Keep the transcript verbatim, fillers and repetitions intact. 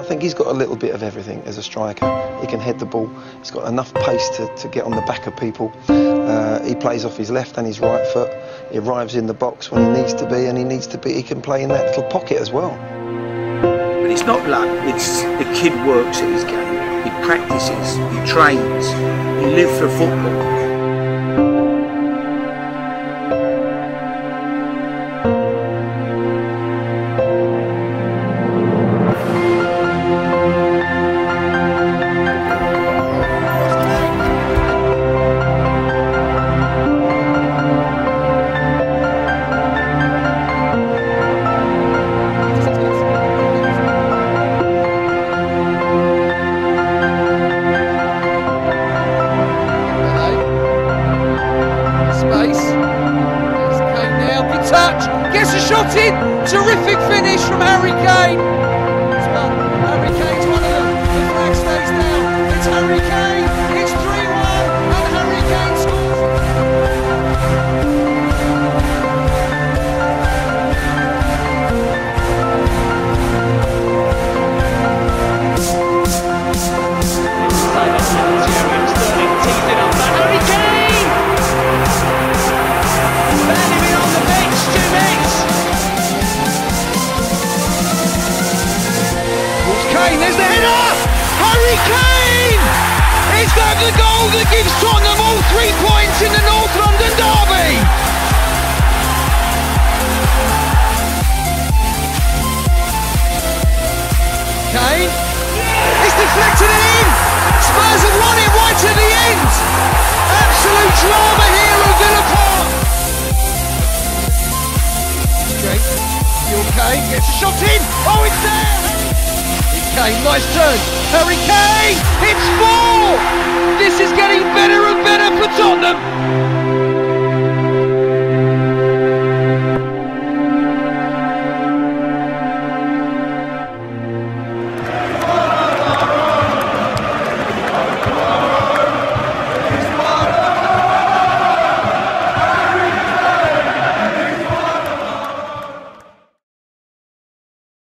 think he's got a little bit of everything as a striker. He can head the ball, he's got enough pace to, to get on the back of people. Uh, he plays off his left and his right foot. He arrives in the box when he needs to be, and he needs to be, he can play in that little pocket as well. But it's not luck, it's the kid works at his game. He practices, he trains, he lives for football. Gets a shot in. Terrific finish from Harry Kane. Well, Harry Kane's one of them. The flag stays down. It's Harry Kane. It's three one, and Harry Kane scores. Sterling teased it up. Harry Kane. Landing on the bench. Two minutes. Kane, there's the header! Harry Kane! Is that the goal that gives Tottenham all three points in the North London derby? Kane? It's deflected in! Spurs have won it right to the end! Absolute drama here at Villa Park! Straight. Still Kane, gets a shot in! Oh, it's there! Kane, nice turn. Harry Kane! It's four! This is getting better and better for Tottenham.